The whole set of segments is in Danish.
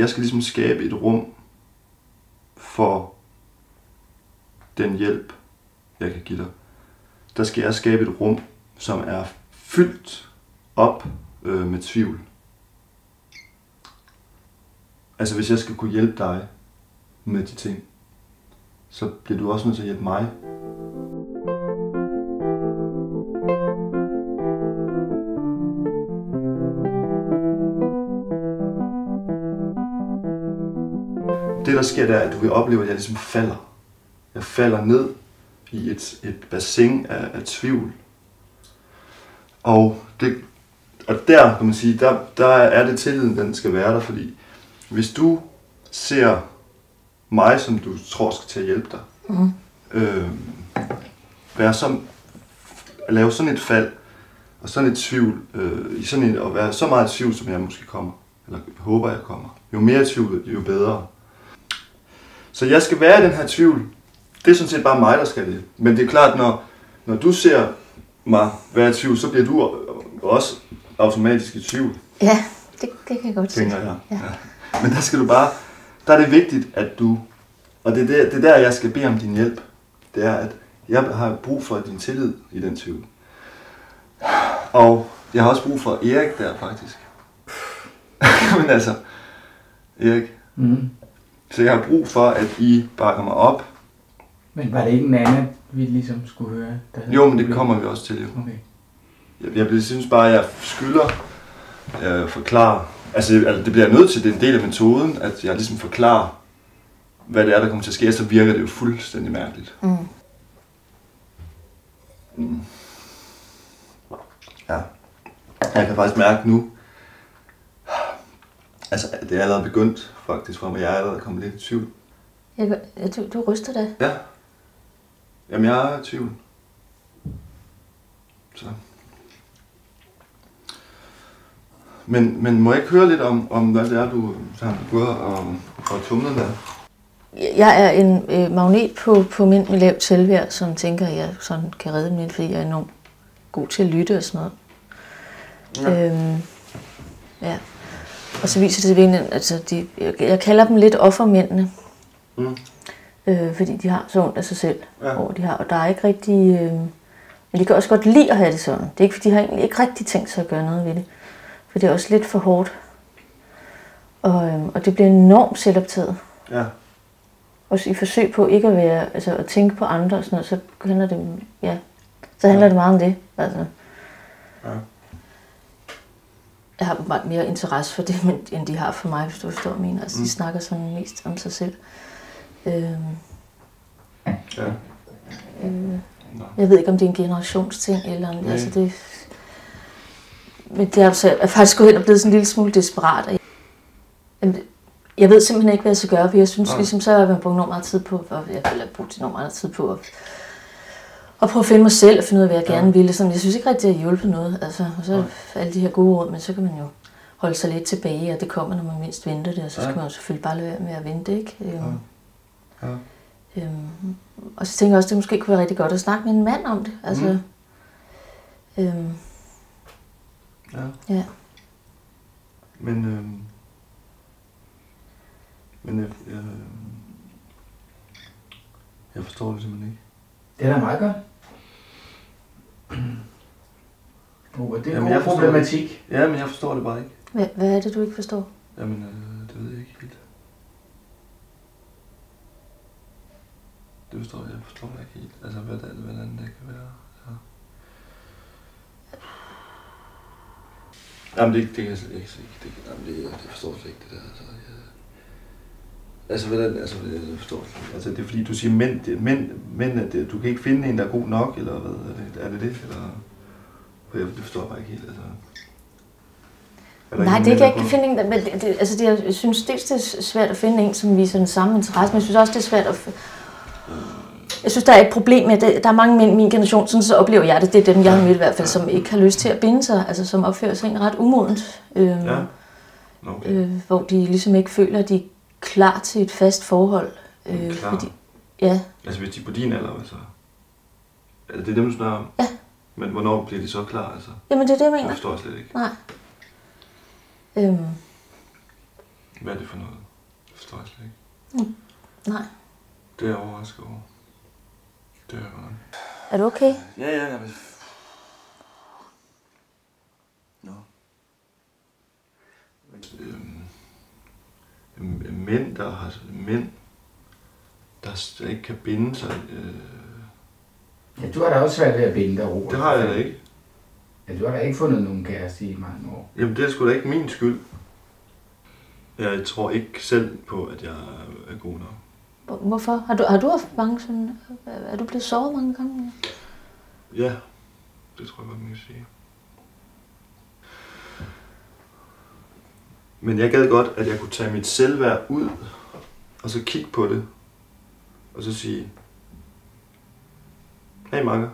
Jeg skal ligesom skabe et rum for den hjælp, jeg kan give dig. Der skal jeg skabe et rum, som er fyldt op med tvivl. Altså hvis jeg skal kunne hjælpe dig med de ting, så bliver du også nødt til at hjælpe mig. Det der sker, der er, at du vil opleve, at jeg ligesom falder. Jeg falder ned i et bassin af tvivl. Og der kan man sige, der er det tilliden, den skal være der, fordi hvis du ser mig, som du tror skal til at hjælpe dig, lave sådan et fald, og sådan et tvivl, og være så meget i tvivl, som jeg måske kommer, eller håber jeg kommer. Jo mere tvivl, jo bedre. Så jeg skal være i den her tvivl. Det er sådan set bare mig, der skal det. Men det er klart, når du ser mig være i tvivl, så bliver du også automatisk i tvivl. Ja, det kan jeg godt tænker jeg. Ja. Men der er det vigtigt, at du, og det er der, jeg skal bede om din hjælp, det er, at jeg har brug for din tillid i den tvivl. Og jeg har også brug for Erik der, faktisk. Men altså, Erik. Så jeg har brug for, at I bakker mig op. Men var det ikke en anden, vi ligesom skulle høre? Jo, men det kommer vi også til. Okay. Jeg synes bare, at jeg skylder forklare. Altså, det bliver nødt til, det er en del af metoden, at jeg ligesom forklarer, hvad det er, der kommer til at ske, så virker det jo fuldstændig mærkeligt. Ja. Jeg kan faktisk mærke nu, altså det er allerede begyndt faktisk for mig, jeg er allerede kommet lidt i tvivl. Du ryster da? Ja. Jamen jeg er i tvivl. Så. Men må jeg ikke høre lidt om hvad det er, du har gået og tumlet der? Jeg er en magnet på mænd med lavt selvværd, som tænker, at jeg sådan kan redde dem lidt, fordi jeg er enormt god til at lytte og sådan noget. Ja. Og så viser det sig virkelig, altså jeg kalder dem lidt offermændene. Fordi de har så ondt af sig selv, og der er ikke rigtig... men de kan også godt lide at have det sådan. Det er ikke, fordi de har egentlig ikke rigtig tænkt sig at gøre noget ved det. For det er også lidt for hårdt. Og det bliver enormt selvoptaget. Ja. Også i forsøg på ikke at være, altså at tænke på andre og sådan noget, så handler det meget om det. Altså. Ja. Jeg har meget mere interesse for det, end de har for mig, hvis du forstår, hvad jeg mener. Altså, de snakker sådan mest om sig selv. Jeg ved ikke, om det er en generationsting, eller altså det... Men det er faktisk gået ind og blevet sådan en lille smule desperat. Jeg ved simpelthen ikke, hvad jeg skal gøre, for jeg synes ligesom, så har jeg brugt enormt meget tid på, at prøve at finde mig selv og finde ud af, hvad jeg gerne ville. Sådan, jeg synes ikke rigtig, at det har hjulpet noget. Altså, og så alle de her gode råd, men så kan man jo holde sig lidt tilbage, og det kommer, når man mindst venter det, og så skal man jo selvfølgelig bare lade være med at vente, ikke? Og så tænker jeg også, at det måske kunne være rigtig godt at snakke med en mand om det. Altså, ja. Men jeg forstår det simpelthen ikke. Det er da meget godt. Det er en god problematik. Ja, men jeg forstår det bare ikke. Hvad er det, du ikke forstår? Jamen, det ved jeg ikke helt. Jeg forstår det ikke helt. Altså, hvordan det kan være. Ja. Jamen, det kan jeg slet ikke se. Det forstår jeg slet ikke, det der. Jeg forstår det ikke. Altså, det er fordi, du siger mænd at du kan ikke finde en, der er god nok, eller hvad? Er det? Eller... Det forstår jeg bare ikke helt, altså. Nej, det kan jeg ikke finde en, men jeg synes dels det er svært at finde en, som viser den samme interesse, men jeg synes også, det er svært at... Jeg synes, der er et problem med, at der er mange mænd i min generation, sådan så oplever jeg det, det er dem, jeg har mødt i hvert fald, som ikke har lyst til at binde sig, altså som opfører sig ret umodent. Hvor de ligesom ikke føler, at de er klar til et fast forhold. Fordi, ja. Altså hvis de er på din alder, altså. Er det dem, du snakker om? Ja. Men hvornår bliver de så klar, altså? Jamen det er det, jeg mener. Jeg forstår slet ikke. Nej. Hvad er det for noget? Det forstår jeg slet ikke. Nej. Det er jeg overrasket over. Det er jeg godt. Er du okay? Ja. Nå. Mænd, der ikke kan binde sig. Ja, du har da også svært ved at binde dig, Robert. Det har jeg da ikke. Ja, du har da ikke fundet nogen kæreste i mange år. Jamen, det er sgu da ikke min skyld. Jeg tror ikke selv på, at jeg er god nok. Hvorfor? Har du haft mange sådan... Er du blevet såret mange gange? Ja, det tror jeg godt, man kan sige. Men jeg gad godt, at jeg kunne tage mit selvværd ud, og så kigge på det, og så sige, hey makker,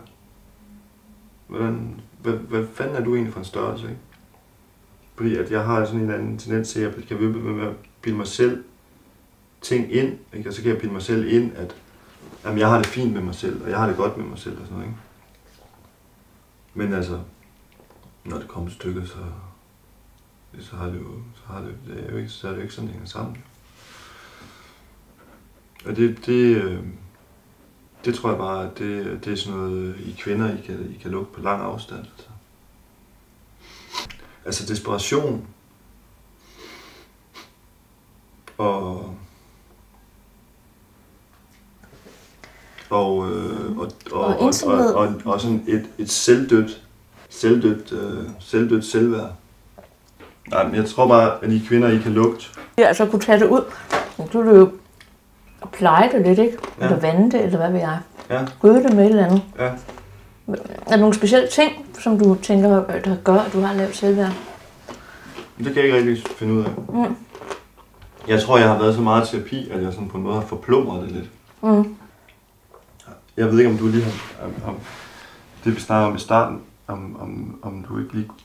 hvad fanden er du egentlig for en størrelse, ikke? Fordi at jeg har sådan en anden tendens til, at jeg kan ved med at bilde mig selv ting ind, ikke? Og så kan jeg bilde mig selv ind, at jamen, jeg har det fint med mig selv, og jeg har det godt med mig selv og sådan noget, ikke? Men altså, når det kommer til stykket, så er det jo ikke sådan, det hænger sammen. Og det tror jeg bare, at det er sådan noget, I kvinder, I kan lukke på lang afstand. Altså desperation og sådan et selvdødt selvværd. Nej, men jeg tror bare, at I kvinder, I kan lugte. Ja, altså kunne tage det ud. Du vil jo pleje det lidt, ikke? Ja. Eller vande det, eller hvad ved jeg. Ja. Gøde det med et eller andet. Ja. Er der nogle specielle ting, som du tænker, der gør, at du har lavt selvværd? Det kan jeg ikke rigtig finde ud af. Mm. Jeg tror, jeg har været så meget terapi, at jeg sådan på en måde har forplumret det lidt. Mm. Jeg ved ikke, om du lige har... Om det vi snakkede om i starten, om du ikke lige...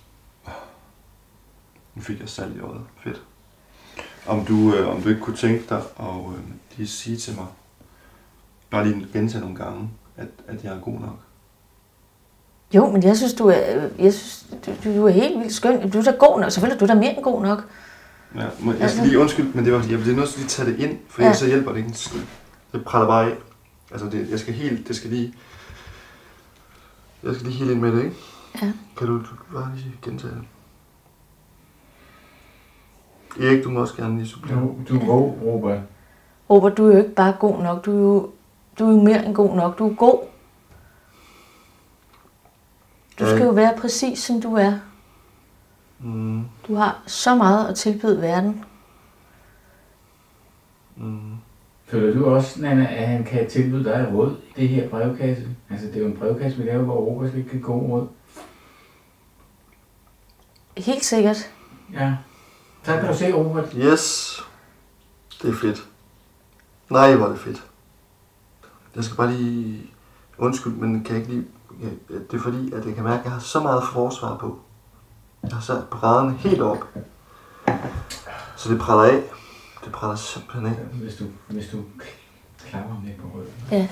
Nu fik jeg salt i øjet. Fedt. Om du ikke kunne tænke dig at lige sige til mig, bare lige gentage nogle gange, at jeg er god nok. Jo, men jeg synes, du er helt vildt skøn. Du er da god nok. Selvfølgelig du er da mere end god nok. Ja, jeg skal lige undskylde, men det var fordi, jeg bliver nødt til at lige tage det ind, for ellers så hjælper det ikke en skid. Det praller bare af. Altså, jeg skal lige helt ind med det, ikke? Ja. Kan du bare lige gentage det? Erik, du må også gerne lige supplere. Du er god, Robert. Robert, du er jo ikke bare god nok. Du er jo mere end god nok. Du er god. Du skal jo være præcis, som du er. Mm. Du har så meget at tilbyde verden. Mm. Føler du også, Nanna, at han kan tilbyde dig råd i det her brevkasse? Altså, det er jo en brevkasse, vi laver, hvor Robert slet kan gå råd. Helt sikkert. Ja. Så kan du se, Robert. Yes. Det er fedt. Nej, hvor er det fedt. Jeg skal bare lige... Undskyld, men kan jeg ikke lige... Det er fordi, at jeg kan mærke, at jeg har så meget forsvar på. Jeg har sat brædderne helt op. Så det praller af. Det praller simpelthen af. Hvis du klapper med på røven. Ja.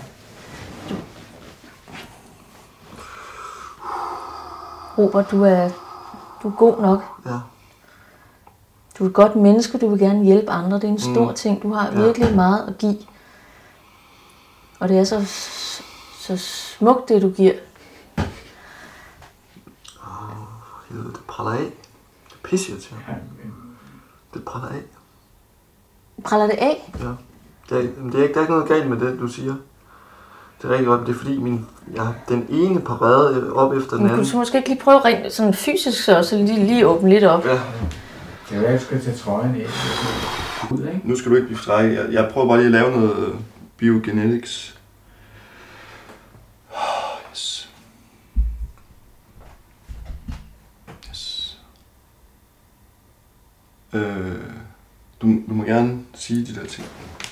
Robert, du er god nok. Ja. Du er et godt menneske, du vil gerne hjælpe andre. Det er en stor ting. Du har virkelig meget at give. Og det er så smukt, det du giver. Det praller af. Det pisser til. Det praller af. Praller det af? Ja. Der er ikke noget galt med det, du siger. Det er rigtig godt, det er fordi jeg har den ene parade op efter den anden. Men kunne du måske ikke lige prøve rent sådan fysisk så lige åbne lidt op? Ja. Det er jo, at jeg skal tage trøjen af. Ud, ikke? Nu skal du ikke blive strækket. Jeg prøver bare lige at lave noget biogenetics. Yes. Yes. Du må gerne sige de der ting.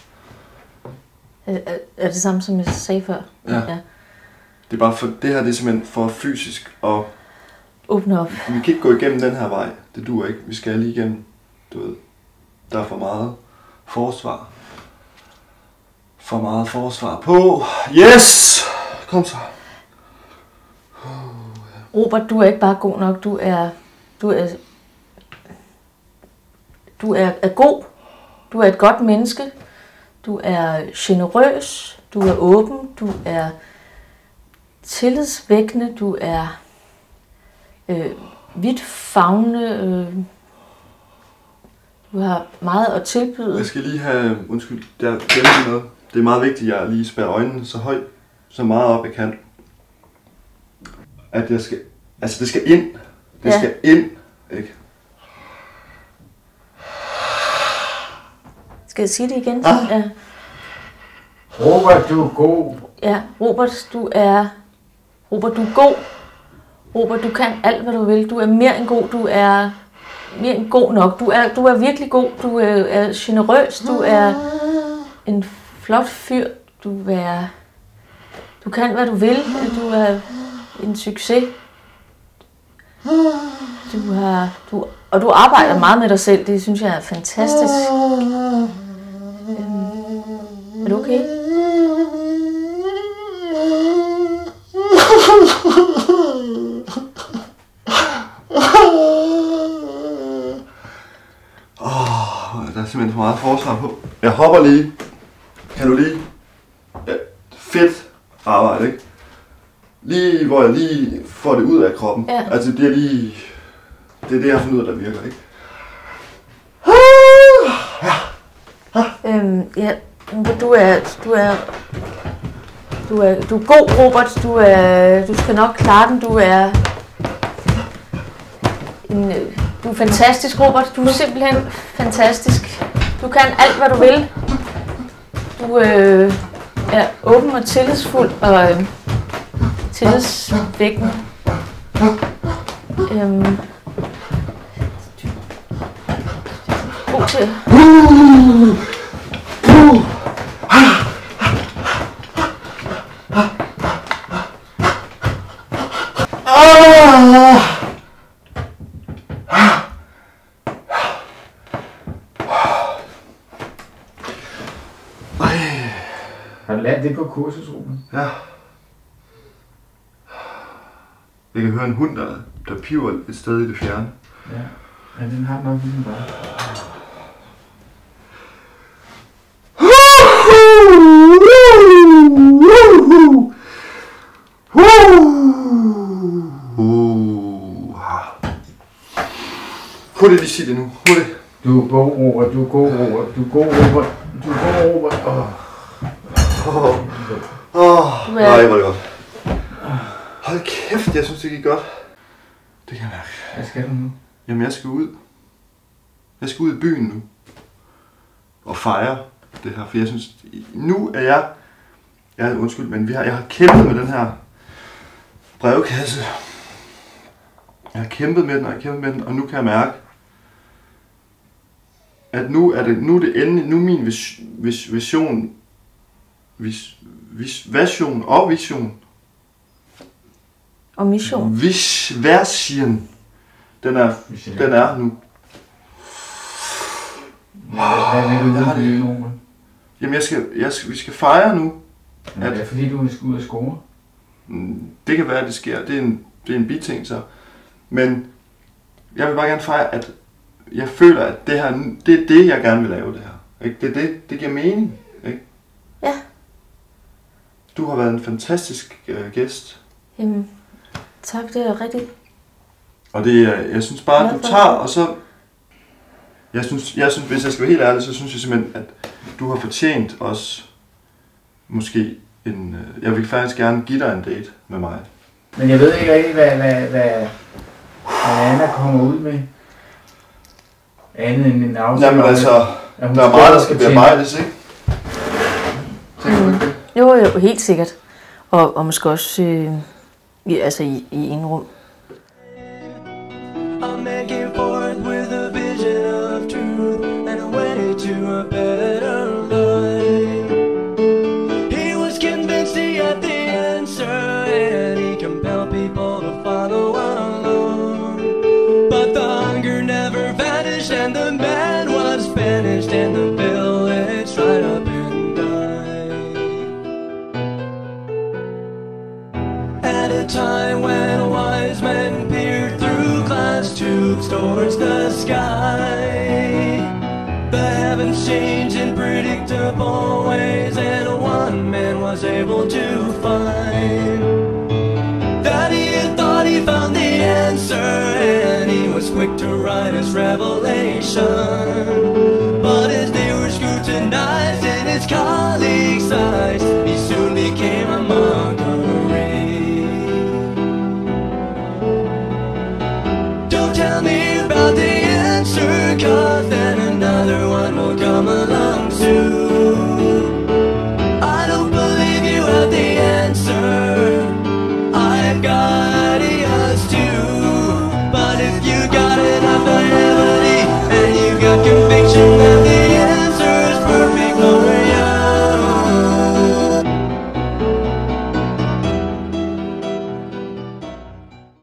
Er det samme, som jeg sagde før? Ja. Det er bare for, det her det er simpelthen for fysisk og... Åbne op. Vi kan ikke gå igennem den her vej. Det duer ikke. Vi skal lige igennem, du ved. Der er for meget forsvar. For meget forsvar på. Yes! Kom så. Robert, du er ikke bare god nok. Du er god. Du er et godt menneske. Du er generøs. Du er åben. Du er tillidsvækkende. Du er vidt favnende. Du har meget at tilbyde. Jeg skal lige have, undskyld, der glemte noget. Det er meget vigtigt, at jeg lige spærrer øjnene så højt, så meget op jeg kan. At jeg skal, altså det skal ind. Det skal ind, ikke? Skal jeg sige det igen? Ja. Robert, du er god. Ja, Robert, du er god. Robert, du kan alt, hvad du vil. Du er mere end god. Du er mere end god nok. Du er virkelig god. Du er generøs. Du er en flot fyr. Du kan, hvad du vil. Du er en succes. Og du arbejder meget med dig selv. Det synes jeg er fantastisk. Er du okay? Der er simpelthen for meget forsvar på. Jeg hopper lige. Kan du lige? Ja, fedt arbejde, ikke? Lige hvor jeg lige får det ud af kroppen. Ja. Altså det er lige... Det er det, jeg har fundet ud af, der virker, ikke? Ja, du er god, Robert. Du skal nok klare den. Du er fantastisk, Robert. Du er simpelthen fantastisk. Du kan alt, hvad du vil. Du er åben og tillidsfuld og tillidsvækkende. God til. Har du lært det på kursus, Ruben? Ja. Jeg kan høre en hund, der piver et sted i det fjerne. Ja, den har nok lige bare. Hurtigt lige sig det nu. Hurtigt. Du er god, Robert. Du er god, Robert. Du er god, Robert. Du er god, Robert. Nej, hvor er det godt. Hold kæft, jeg synes, det gik godt. Det kan jeg mærke. Hvad skal du nu? Jamen, jeg skal ud. Jeg skal ud i byen nu. Og fejre det her, for jeg synes, nu er jeg... undskyld, men jeg har kæmpet med den her brevkasse. Jeg har kæmpet med den, og nu kan jeg mærke, at nu er det endelig, nu er min vision, vision og mission. Og mission. Version. Den er nu. Hvad vil du vide, Roman? Jamen, vi skal fejre nu. Er det fordi, du skal ud og score? Det kan være, at det sker. Det er en biting, så. Men jeg vil bare gerne fejre, at jeg føler, at det her, det er det, jeg gerne vil lave det her. Ikke? Det giver mening. Ikke? Ja. Du har været en fantastisk gæst. Jamen, tak, det er rigtigt. Og jeg synes bare, at du tager, og så... Jeg synes, hvis jeg skal være helt ærlig, så synes jeg simpelthen, at du har fortjent også måske en... Jeg vil faktisk gerne give dig en date med mig. Men jeg ved ikke rigtig, hvad Anna kommer ud med. Andet end en aftale. Jamen altså, der er meget, der skal bearbejdes, ikke? Jo, helt sikkert. Og måske også i en rum. I'm making forth with a vision of truth and a way to a better life. He was convinced he had the answer and he compelled people to follow along. But the hunger never vanished and the man was banished and the village dried up and died. At a time when wise men peered through glass tubes towards the sky, the heavens change in predictable ways, and one man was able to find that he had thought he found the answer, and he was quick to write his revelation. But as they were scrutinized in his colleagues' eyes, he soon became a mockery. Don't tell me about the answer, 'cause then another one will come along.